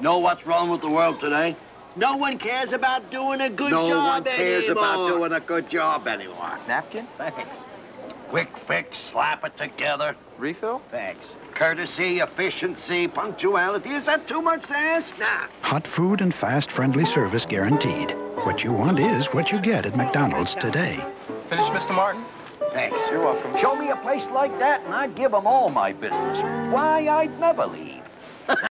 Know what's wrong with the world today? No one cares about doing a good No job one cares anymore. about doing a good job anymore. Napkin? Thanks. Quick fix, slap it together. Refill? Thanks. Courtesy, efficiency, punctuality. Is that too much to ask? Nah. Hot food and fast, friendly service guaranteed. What you want is what you get at McDonald's today. Finish, Mr. Martin? Thanks. You're welcome. Show me a place like that, and I'd give them all my business. Why, I'd never leave.